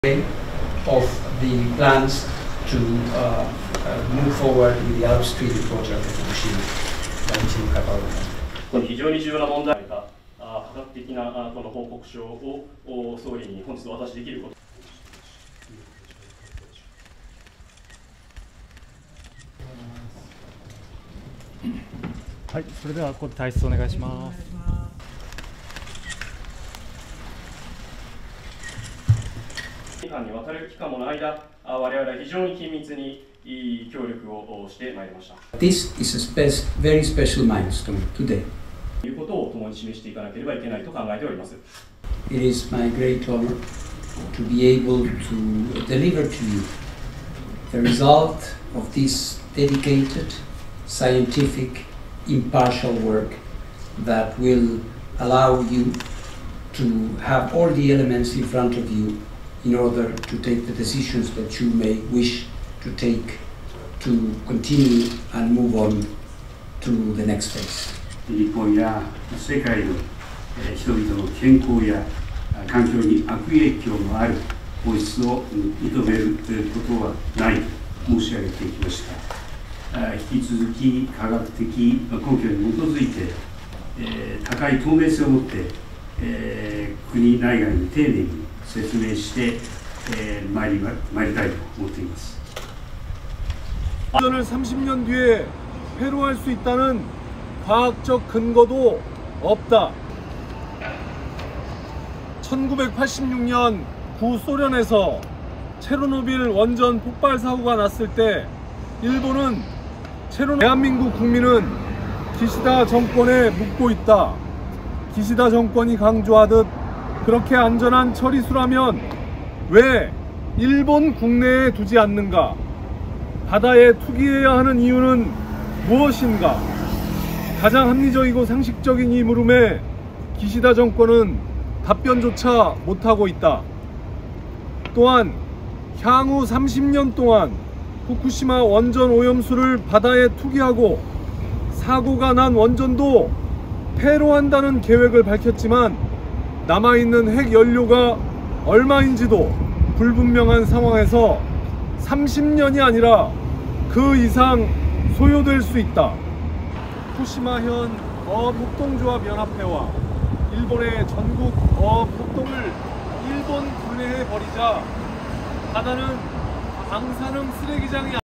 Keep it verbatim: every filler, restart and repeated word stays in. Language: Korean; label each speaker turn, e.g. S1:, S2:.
S1: of the plans to uh, uh, move forward with the upstream project of Fukushima.
S2: これ非常に重要な問題が科学的なこの報告書を総理に本日お渡しできること。
S3: はい、それではここで退出お願いします。
S2: 期間にわたる期間もの間、我々は非常に緊密に協力をしてまいりました。
S1: This is a spe- very special milestone today.
S2: ということを共に示していかなければいけないと考えております。
S1: It is my great honor to be able to deliver to you the result of this dedicated, scientific, impartial work that will allow you to have all the elements in front of you in order to take the decisions that you may wish to take to continue and move on to the next phase.
S4: 日本や世界の人々の健康や環境に悪影響のある放出を認めることはないと申し上げてきました。引き続き科学的根拠に基づいて高い透明性を持って国内外に丁寧に説明してまいりたいと思っています。
S5: 원전을 삼십 년 뒤에 폐로할 수 있다는 과학적 근거도 없다. 천구백팔십육 년 구소련에서 체르노빌 원전 폭발 사고가 났을 때 일본은 체르노 대한민국 국민은 기시다 정권에 묻고 있다. 기시다 정권이 강조하듯 그렇게 안전한 처리수라면 왜 일본 국내에 두지 않는가? 바다에 투기해야 하는 이유는 무엇인가? 가장 합리적이고 상식적인 이 물음에 기시다 정권은 답변조차 못하고 있다. 또한 향후 삼십 년 동안 후쿠시마 원전 오염수를 바다에 투기하고 사고가 난 원전도 폐로한다는 계획을 밝혔지만 남아있는 핵연료가 얼마인지도 불분명한 상황에서 삼십 년이 아니라 그 이상 소요될 수 있다. 후쿠시마현 어업협동조합 연합회와 일본의 전국 어업협동을 일본 분해해 버리자 바다는 방사능 쓰레기장이